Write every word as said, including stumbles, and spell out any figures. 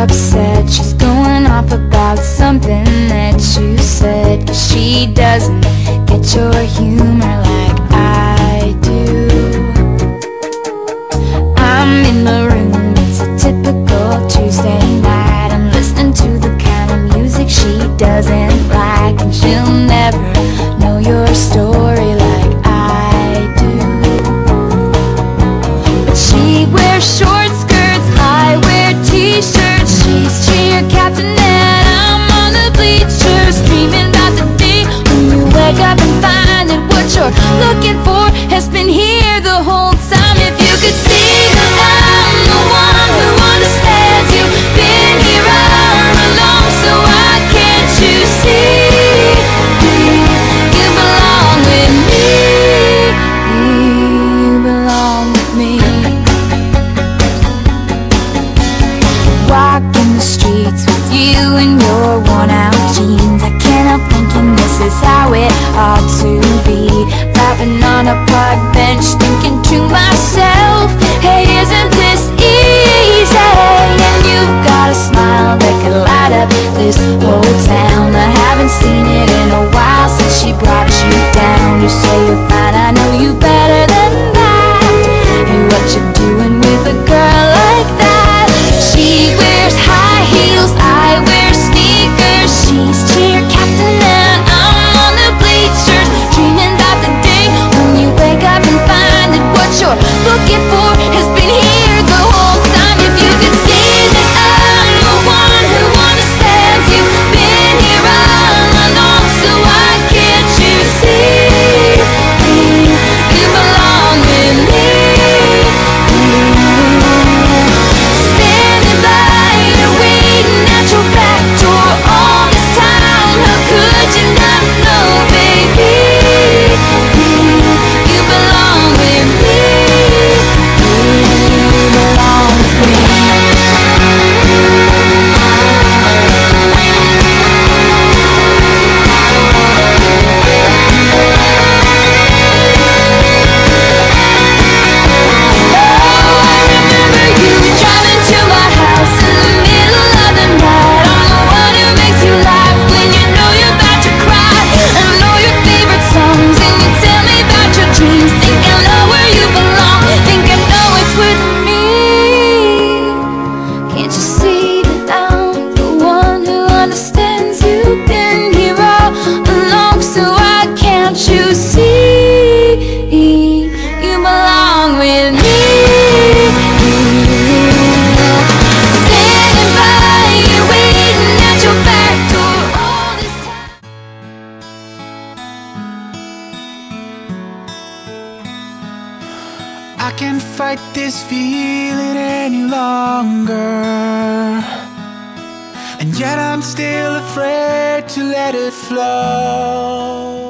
upset. She's going off about something that you said, 'cause she doesn't get your humor like I do. I'm in my room, it's a typical Tuesday night. I'm listening to the kind of music she doesn't like, and she'll never know your story like I do. But she wears short skirts, I wear t-shirts. She's cheer captain and I'm on the bleachers, dreaming about the day when you wake up and find that what you're looking for has been here the whole time. If you could see that I'm the one who understands you, been here all along, so why can't you see you belong with me? You belong with me. Walking the streets with you in your worn out jeans, I can't help thinking this is how it ought to be. Laughing on a park bench, thinking to myself, hey, isn't this easy? And you've got a smile that could light up this whole town. I haven't seen it in a while since she brought you down. You say you're fine, I know you better than that. Hey, what you doing with a girl like that? She wears high heels, I wear sneakers. She's cheer captain and I'm on the bleachers, dreaming about the day when you wake up and find that what you're looking for has been here the whole time. If you could see that I'm the one who understands you, been here all along, so why can't you see you belong with me? Standing by you, waiting at your back door all this time. How could you not know, baby? You belong with me. You belong with me. I can't fight this feeling any longer, and yet I'm still afraid to let it flow.